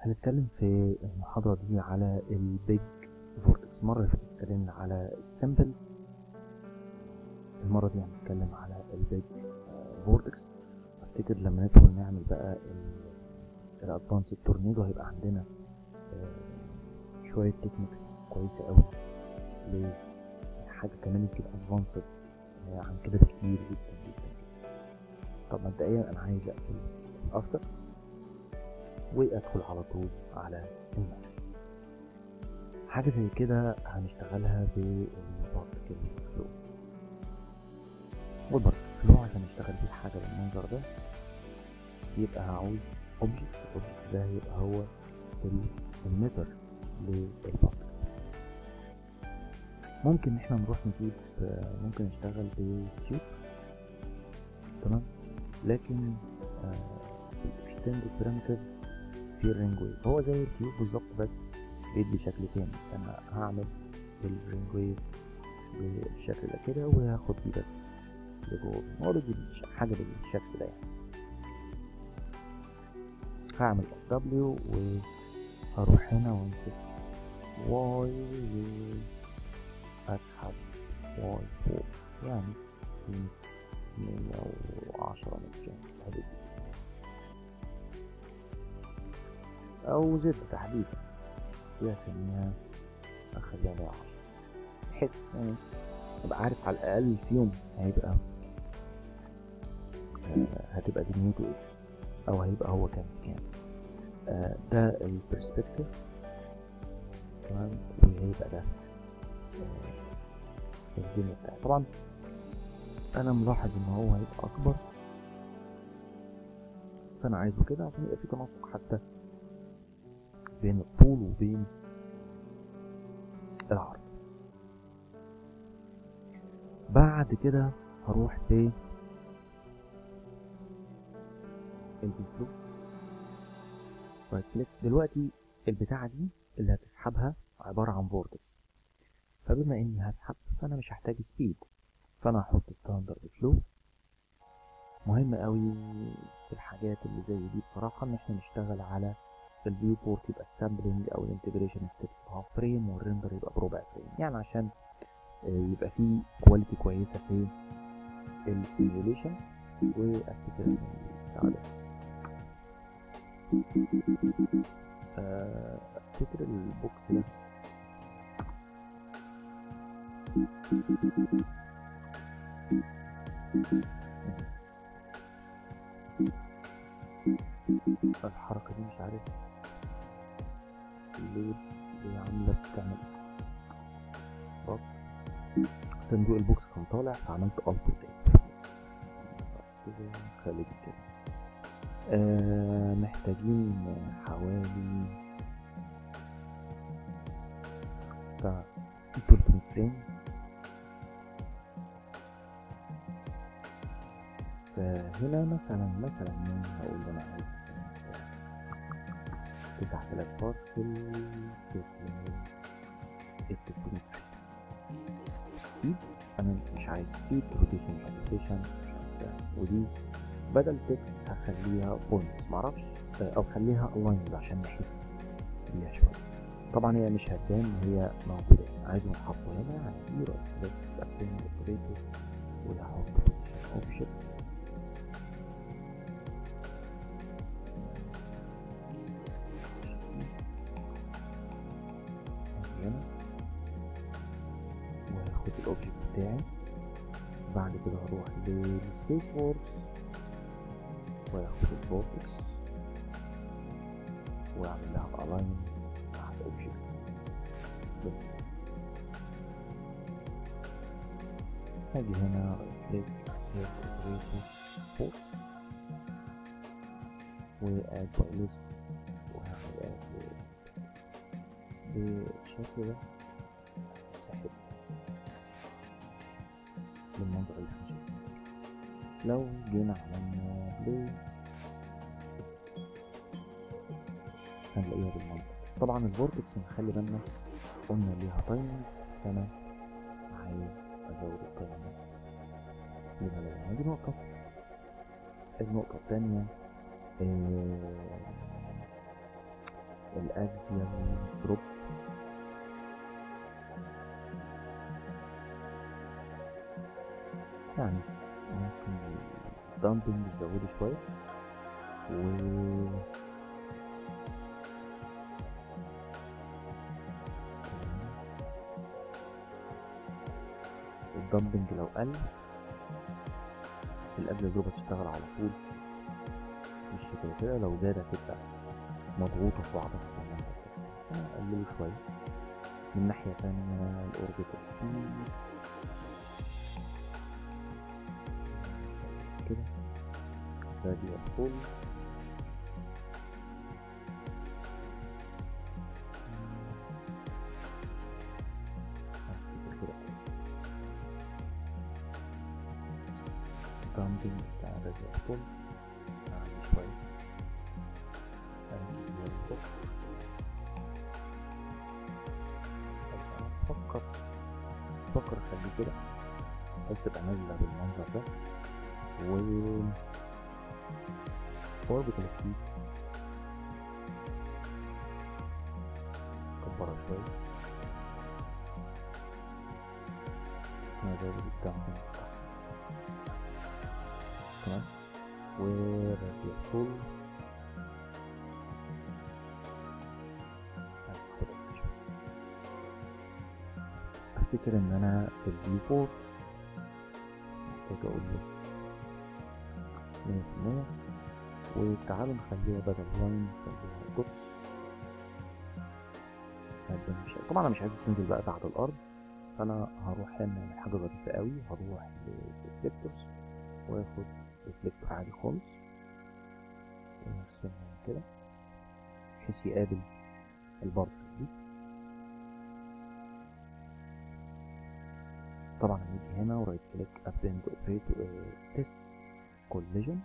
هنتكلم في المحاضرة دي على البيج فورتكس. مرة اللي فاتت اتكلمنا على السمبل، المرة دي هنتكلم على البيج فورتكس. افتكر لما ندخل نعمل بقى الادفانسد تورنيدو هيبقى عندنا شوية تكنيكس كويسة قوي لحاجة كمان يمكن ادفانسد عن كده بكتير جدا جدا. طب مبدئيا انا عايز اقفل افتر وادخل على طول على الماك. حاجة زي كده هنشتغلها بالبارتكل فلو، والبارتكل فلو عشان نشتغل بيه حاجة بالمنظر ده يبقى هعوز اوبجكت. الاوبجكت ده يبقى هو الميتر للبارتكل. ممكن احنا نروح نجيب، ممكن نشتغل بتيوب، تمام، لكن الاكستندد بريمتيف في الرينج ويف هو زي التيوب بالظبط بس بيدي شكل تاني. انا هعمل الرينج ويف بالشكل ده كده وهاخد دي بس لجوه، هو بيدي حاجة بالشكل ده يعني. هعمل دبليو وهروح هنا وامسك واي واسحب واي فوق، يعني 110 متر الحدود دي او زد تحديدا فيها سميها اخليها 110 بحيث يعني ابقى عارف على الاقل فيهم هيبقى هتبقى دي نيوتو او هيبقى هو كام ده البرسبكتيف، تمام، وهيبقى ده الدنيا بتاعي. طبعا انا ملاحظ ان هو هيبقى اكبر، فانا عايزه كده عشان يبقى في تناسق حتى بين الطول وبين العرض. بعد كده هروح ل الفلو رايت كليك. دلوقتي البتاعة دي اللي هتسحبها عبارة عن فورتكس، فبما اني هسحب فانا مش هحتاج سبيد، فانا هحط ستاندرد فلو. مهم قوي في الحاجات اللي زي دي بصراحة ان احنا نشتغل على الفيو بورت يبقى السامبلنج او الانتجريشن ستيبس بهاف فريم والريندر يبقى بربع فريم، يعني عشان يبقى فيه كواليتي كويسة في السيميوليشن. وافتكر افتكر البوكس ده الحركة دي مش عارف ليه عاملة بتعمل ربط. صندوق البوكس كان طالع فعملت الت كده خليك كده. محتاجين حوالي بتاع 300 فريم، فهنا مثلا هقول له انا عايز 9000 بار في التكنيك. انا مش عايز سبيد، روتيشن ودي بدل تكست هخليها بوينت معرفش، او خليها الاينز عشان نحس بيها شويه. طبعا هي مش هتبان هي موجوده، عايزه نحطه هنا هدي رايت كليك ابتين اوبريتور وهحط اوبشن هنا وهاخد الاوبجكت بتاعي. بعد كده هروح للسبيس وورد وهاخد الفورتكس واعمل لها الاين مع الاوبجكت. هاجي هنا كليك اوبريتور فوق واد باي ليست وهعمل اد بالشكل ده سحب بالمنظر اللي احنا شايفينه. لو جينا عملنا بلاي هنلاقيها بالمنظر. طبعا الفورتكس نخلي بالنا قلنا ليها تايمنج، فانا عايز ازود التايمنج لما دي نقطة. النقطة الثانية الاكزيال دروب يعني ممكن الدامبنج نزوده شوية، الدامبنج لو قل الاكزيال دروب هتشتغل على طول بالشكل كده، لو زاد هتبقى مضغوطة في بعضها اقلله شوية. من ناحية تانية الاوربيتال سبيد كده راديال فول دامبنج بتاع راديال فول شوية فكر خليه كده بحيث تبقى نازلة بالمنظر ده. اوربيتال سبيد كبرها شوية نزود الدامبنج بتاعها تمام. وراديال فول افتكر ان انا في الفيو فور محتاج اقول له 100%، وتعالوا نخليها بدل لاين نخليها دوت. طبعا انا مش عايز تنزل بقى تحت الارض، فانا هروح نعمل حاجه ظريفه قوي، هروح للريفلكتورز واخد ريفلكتور عادي خالص ونرسمها كده بحيث يقابل البارتكل دي. طبعا هنيجي هنا ورايت كليك ابتند اوبريت تيست كوليجن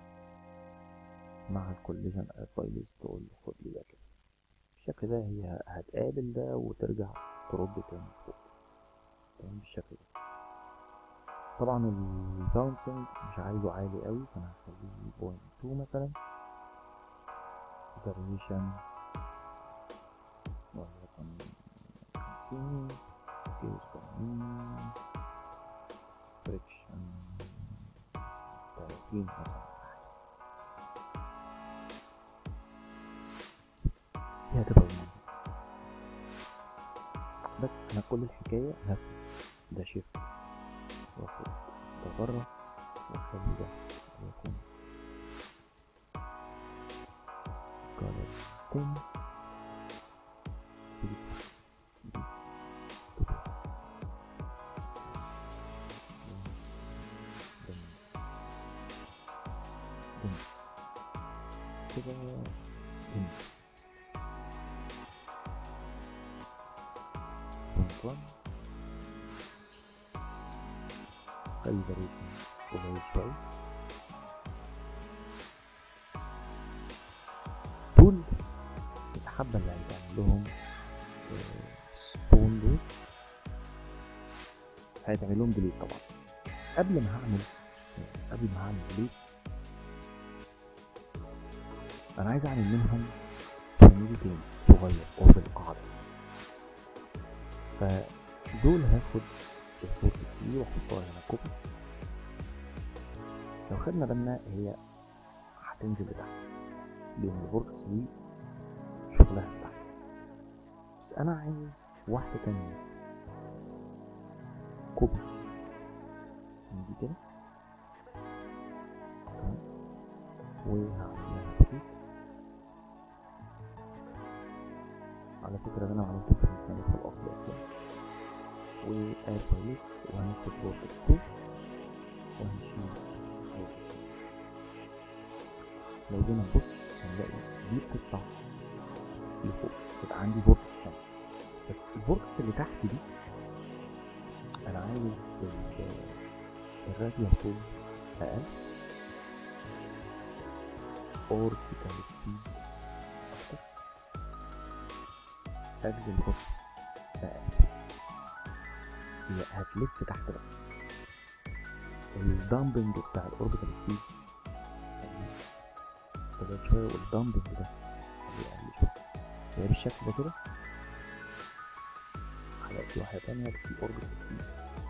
مع الكوليجن بايليز، تقول له خد لي ده كده بالشكل ده، هي هتقابل ده وترجع ترد تاني فوق تمام بالشكل ده. طبعا الباونسنج مش عايزه عالي قوي، فانا هخليه 0.2 مثلا. فاريشن وليكن 50، كيس 80، فريكشن 30 مثلا. دي هتبقى المنظر بس. انا كل الحكاية هاخد ده شيفت واخد ده بره واخلي ده يكون كولر 10 كده هنا بونت 1، خلي الفاريشن قليل شوية. دول الحبة اللي هيتعمل لهم سبون دول هيتعمل لهم ديليت. طبعا قبل ما هعمل ديليت انا عايز اعمل منهم فاميلي تاني صغير قرب القاعدة، فدول هاخد الفورتكس دي واحطها هنا كوبي. لو خدنا بالنا هي هتنزل لتحت لان الفورتكس دي شغلها لتحت، بس انا عايز واحدة تانية كوبي من دي كده تمام، وهعملها بسيط. على فكرة انا عملت فرنساني في الاصل اصلا، وآد بايليت وهناخد فورتكس 2 وهنشيل فورتكس. لو جينا نبص هنلاقي دي بتطلع لفوق، يبقى عندي فورتكس تاني، بس الفورتكس اللي تحت دي انا عايز الراديال طول اقل، اوربيتال سبيد اكتر، اجل الفورتكس اقل. هي هتلف تحت بقى. الدامبنج بتاع الاوربيتال سبيد طلعت شوية، والدامبنج ده هيقل شوية هي بالشكل ده كده. هلاقي في واحدة تانية في اوربت كتير.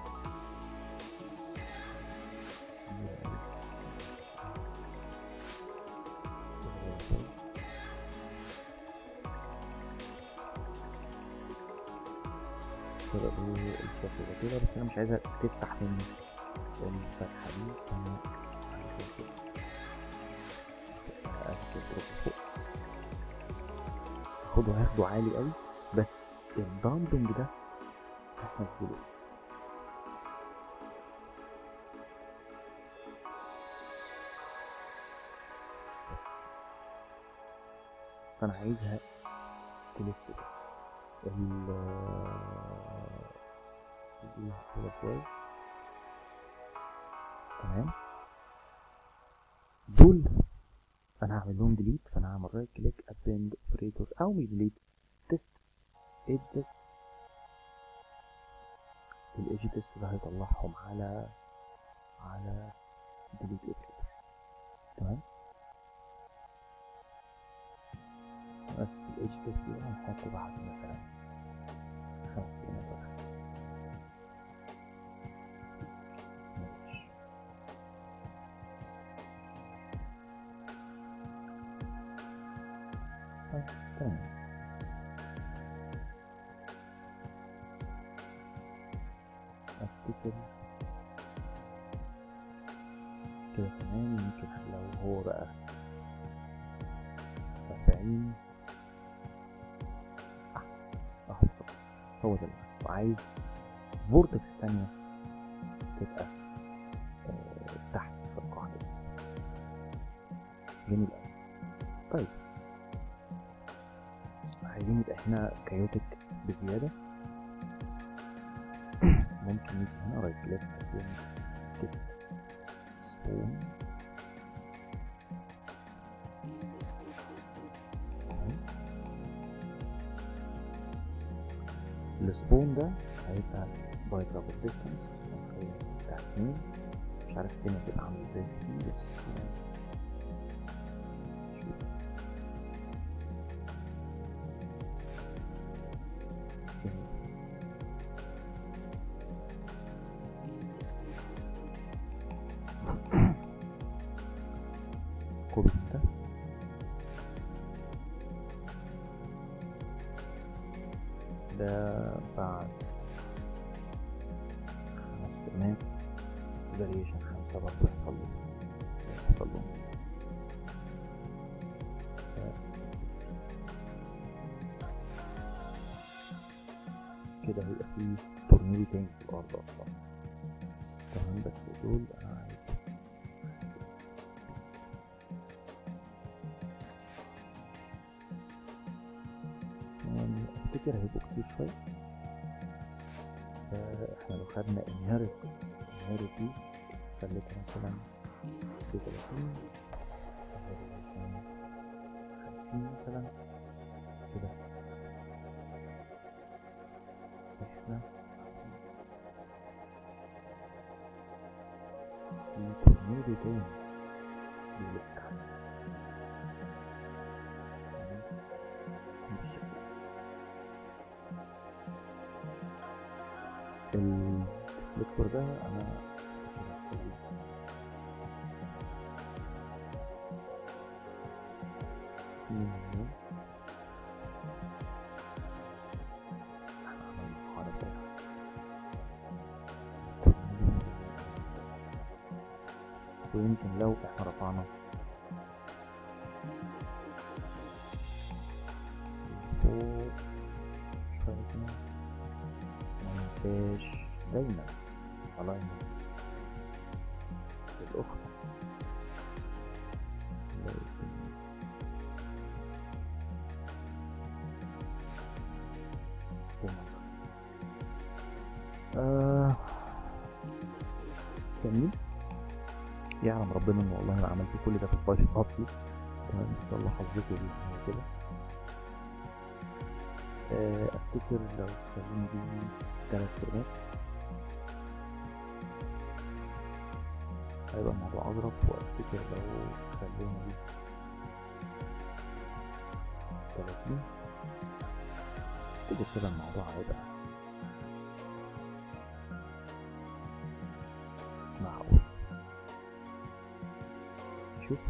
كده ايه الشكل ده كده، بس انا مش عايزها تفتح مني الفتحة دي. انا هاخده عالي قوي، بس الدامبنج ده هنزله. فانا عايزها تلف كده شوية. تمام، دول انا هعمل لهم ديليت. فانا هعمل رايت كليك ابند اوبريتور او مش ديليت، تيست ايدج تيست. الايدج تيست ده هيطلعهم على ديليت اوبريتور. تمام، بس الايدج تيست ده هنحطه بعد مثلا 5 كلمات ولا حاجة. تمام، افتكر كده تمام. يمكن لو هو بقى 40 احط هو ده. وعايز فورتكس تانية تبقى تحت في القاعدة. جميل اوي. طيب عايزين يبقى هنا كايوتك بزيادة. ممكن نيجي هنا رايت كليك تيست سبون. السبون ده هيبقى باي ترافل ديستانس بتاع 2. مش عارف الدنيا هتبقى عاملة ازاي فيه، بس كوبي ده بعد 5 كلمات فاريشن 5 برضه يحصل له كده. هيبقى فيه تورنيدو تاني في الارض اصلا. تمام، بس دول انا عايز افتكر هيبقوا كتير شوية. احنا لو خدنا inherit دي خليتها مثلا 30 50 مثلا كده. احنا في تورنيدو تاني بيلف عننا. الدكتور ده انا ويمكن لو احنا رفعنا فوق شوية مننساش دايما alignment الأخرى. جميل. يعلم ربنا ان والله انا عملت كل ده في البايثون اصلي. تمام، بس والله حظيتي دي كده. افتكر لو خلينا دي 3 كلمات هيبقى الموضوع اظرف. وافتكر لو خلينا دي 30 افتكر كده الموضوع هيبقى معقول. شوف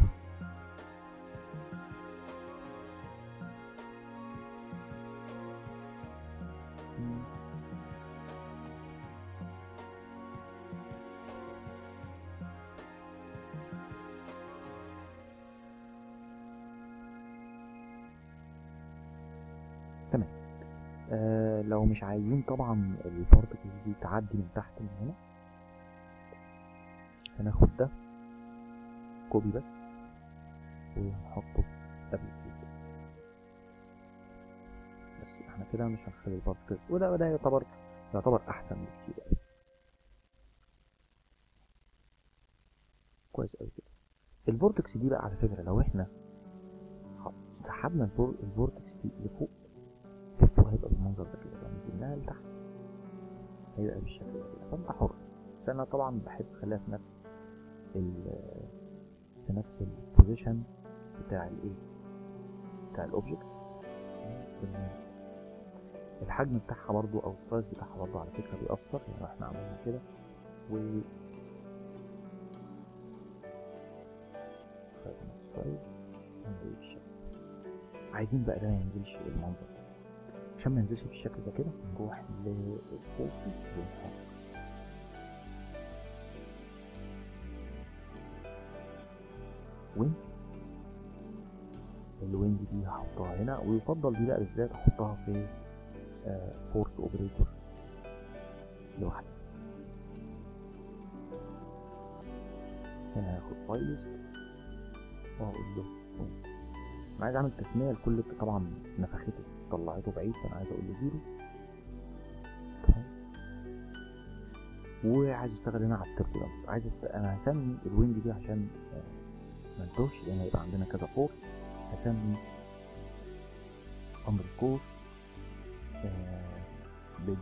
تمام. لو مش عايزين طبعا البارتكلز دي تعدي من تحت من هنا، هناخد ده كوبي بس وهنحطه قبل كده، بس احنا كده مش هنخلي البارتكلز، وده يعتبر احسن بكتير قوي. كويس قوي كده. الفورتكس دي بقى على فكره لو احنا سحبنا الفورتكس دي لفوق، بصوا هيبقى بالمنظر ده كده. لو نزلناها لتحت هيبقى بالشكل ده كده، فانت حر. بس انا طبعا بحب اخليها في نفس البوزيشن بتاع الايه، بتاع الاوبجكت. الحجم بتاعها برضو او السايز بتاعها برضو على فكره بيأثر. يعني احنا عملنا كده و خدنا السايز هنزل بالشكل. عايزين بقى ده ينزلش بالمنظر ده، عشان ما ينزلش بالشكل ده كده نروح للفوكس ونحط ويند. الويند دي هحطها هنا، ويفضل دي بقى بالذات احطها في فورس اوبريتور لوحدها. هنا هاخد فايلز واقول له ويند. انا عايز اعمل تسميه لكل، طبعا نفخته طلعته بعيد فانا عايز اقول له 0. وعايز اشتغل هنا على التربولانس. انا هسمي الويند دي عشان ما نتوهش، لان هيبقى عندنا كذا فورس. هسمي اندرسكور بيج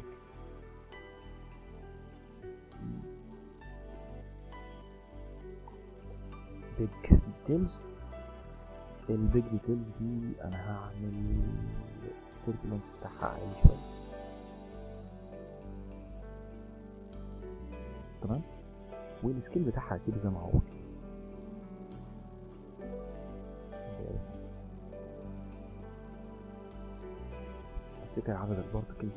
ديتيلز. البيج ديتيلز دي انا هعمل التربولانس بتاعها عالي شويه. تمام. والسكيل بتاعها هسيبه زي ما هو. افتكر عدد البارتكلز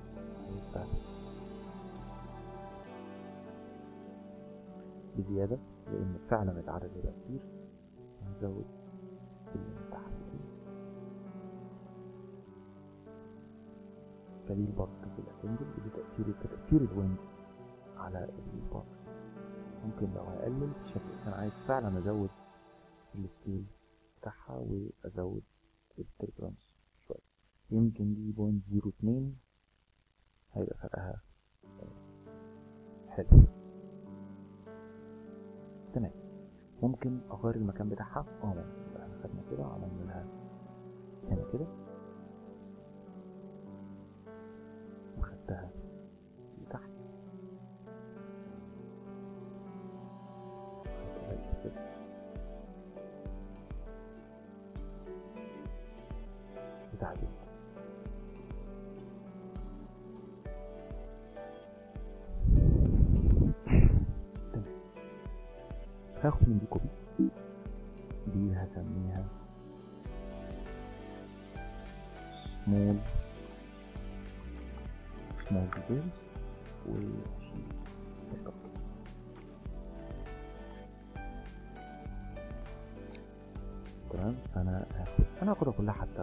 بزيادة، لان فعلا العدد هيبقى كتير. هنزود المساحة دي. فدي البارتكل هتنزل بتأثير الويند على البارتكل. ممكن لو هقلل بشكل، انا عايز فعلا ازود السكيل بتاعها وازود التربولانس شوية. يمكن دي 0.02 هيبقى فرقها حلو. تمام. ممكن اغير المكان بتاعها. ممكن احنا خدنا كده عملنا لها هنا كده وخدتها لتحت بتاعتي. هاخد من دي كوبي، دي هسميها small details واشيل الخط. تمام. انا هاخدها كلها حتى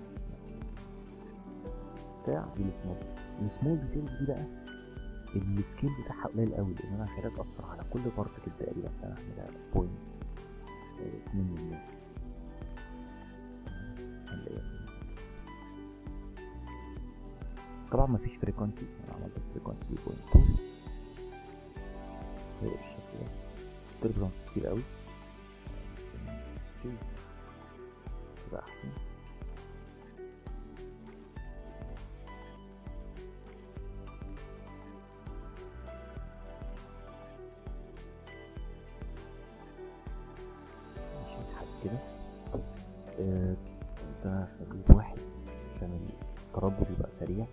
بتاع دي السمول ديتيلز دي بقى السكيل بتاعها قليل قوي، لان انا خليها تأثر على كل بارتكل تقريبا. فانا هعملها 0.2 طبعا مفيش فريكونسي، انا عملت فريكونسي 0.2 هيبقى بالشكل ده. تربولانس كتير قوي يبقى احسن. كده ده خليت واحد عشان التردد يبقى سريع.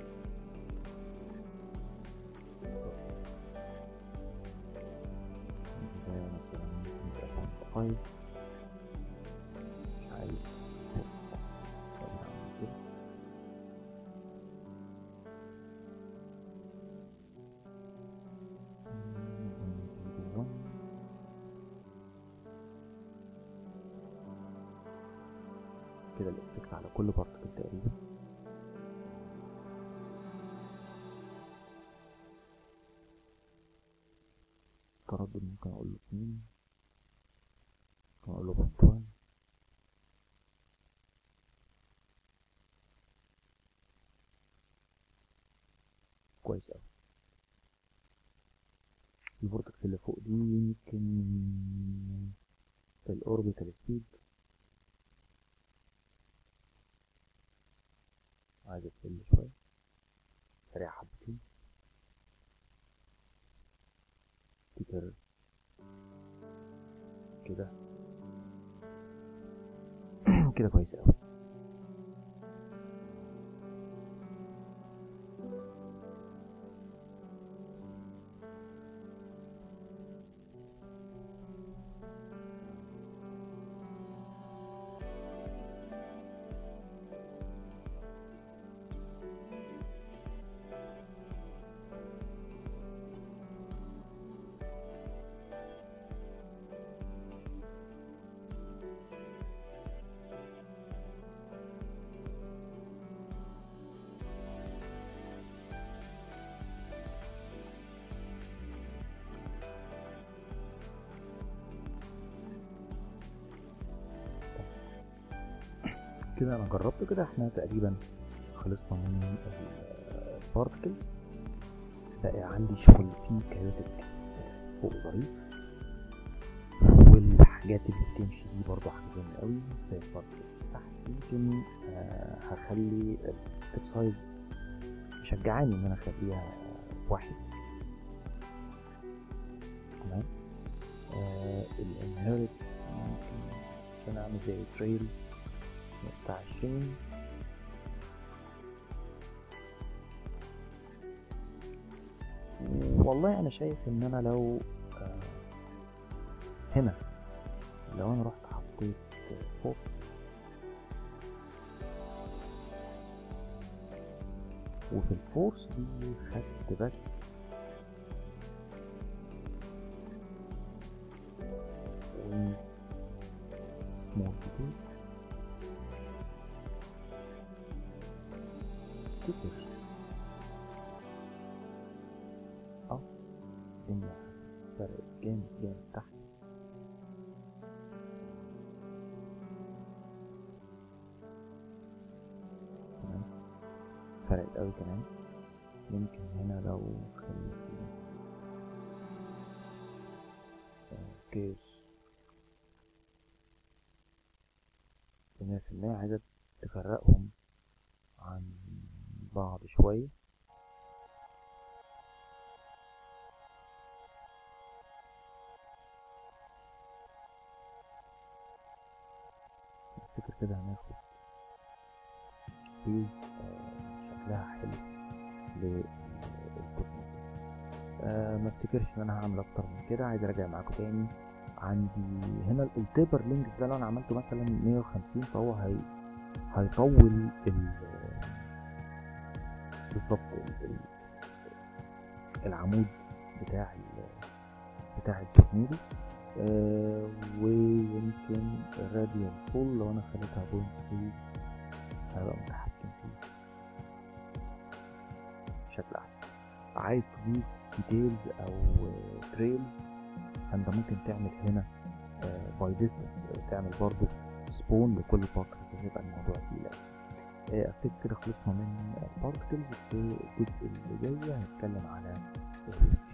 ده مثلا ممكن يبقى 0.5، مش عايز كده الافكت على كل بارتكل تقريبا. التردد ممكن اقول له 2، ممكن اقول له 0.1. كويس اوي. الفورتكس اللي فوق دي يمكن الاوربيتال سبيد عايز تقل شوية، سريع حبتين كتر كده. كده كويس اوي. كده انا جربت كده، احنا تقريبا خلصنا من البارتكلز. بقى عندي شغل فيه كيوتك فوق ظريف، والحاجات اللي بتمشي دي برضه عجباني قوي زي البارتكلز تحت. يمكن هخلي الستيب سايز شجعاني ان انا اخليها 1. تمام. الانهيرت ممكن عشان اعمل زي تريل بتاع الشين. والله انا شايف ان انا لو هنا لو انا رحت حطيت فوق وفي الفورس دي خدت بس سمول كتير كتير الدنيا فرق جامد تحت. تمام، فرقت اوي كمان. يمكن هنا لو خليت كيس 100% عايزة تفرقهم عن بعض شوية. افتكر كده هناخد بيز شكلها حلو للكتب. ما افتكرش ان انا هعمل اكتر من كده. عايز ارجع معاكم تاني. عندي هنا التيبر لينكس ده لو انا عملته مثلا 150 فهو هيطول بالظبط العمود بتاع التورنيدو. ويمكن الراديال فول لو انا خليتها 0.3 هبقى متحكم فيه بشكل احسن. عايز تضيف ديتيلز او تريلز انت ممكن تعمل هنا باي ديستنس، تعمل برضو سبون لكل بارتكل، يبقى الموضوع تقيل. افتكر كده خلصنا من البارتكلز. في الجزء اللي جاي هنتكلم على